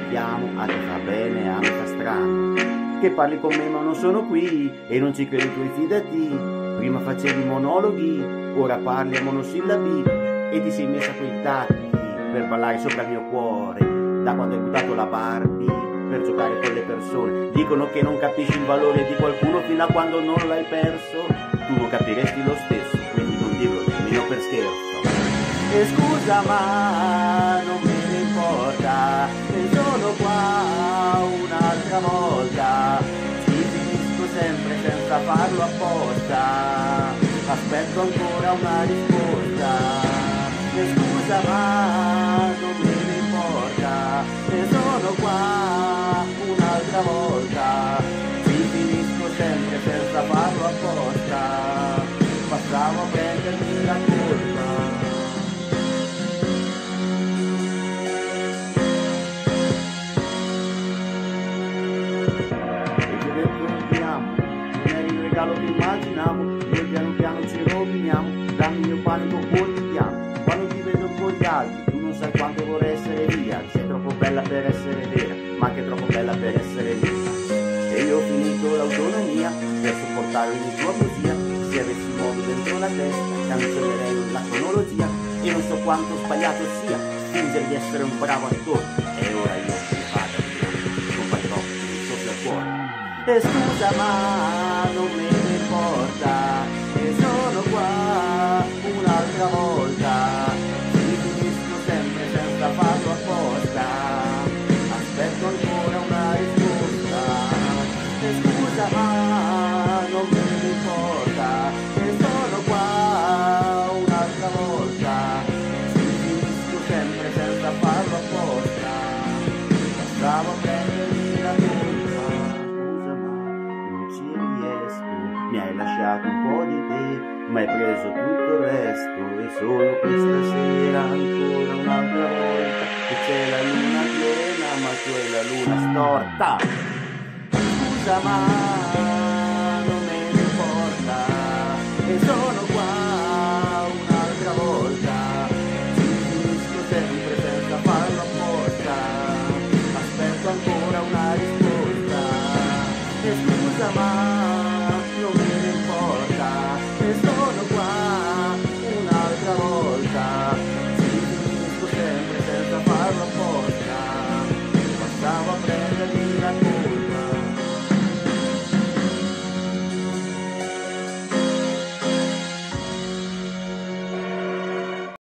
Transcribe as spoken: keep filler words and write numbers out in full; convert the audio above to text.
chiamo, a te fa bene, a me fa strano che parli con me ma non sono qui e non ci credi tu e fidati. Prima facevi monologhi, ora parli a monosillabi e ti sei messa quei tacchi per ballare sopra il mio cuore da quando hai buttato la Barbie per giocare con le persone. Dicono che non capisci il valore di qualcuno fino a quando non l'hai perso. Tu non capiresti lo stesso, quindi non dirlo nemmeno per scherzo. E scusa ma non me ne importa, e sono qua un'altra volta. Ci finisco sempre senza farlo apposta, aspetto ancora una risposta. E scusa ma non me ne importa, e sono qua un'altra volta. Ci finisco sempre senza farlo apposta, passavo a prendermi la colpa. Lo che immaginavo, noi piano piano ci roviniamo, dammi il mio panico quotidiano, quando ti vedo con gli altri, tu non sai quanto vorrei essere via, sei troppo bella per essere vera, ma anche troppo bella per essere vita. E io ho finito l'autonomia per sopportare ogni tua poesia, se avessi modo dentro la testa, cancellerei la cronologia, e non so quanto sbagliato sia fingere di essere un bravo attore, e ora io ti vado, non fai troppo, mi soffia il cuore. E scusa ma non me ne importa, e sono qua un'altra volta. Ci finisco sempre senza farlo apposta, aspetto ancora una risposta. E scusa ma non me ne importa, e sono qua un'altra volta. Ci finisco sempre senza farlo apposta, passavo a prendermi la colpa. Mi hai lasciato un po' di te, ma hai preso tutto il resto, e solo questa sera ancora un'altra volta, e c'è la luna piena ma tu hai la luna storta. Scusa ma non me ne importa, e sono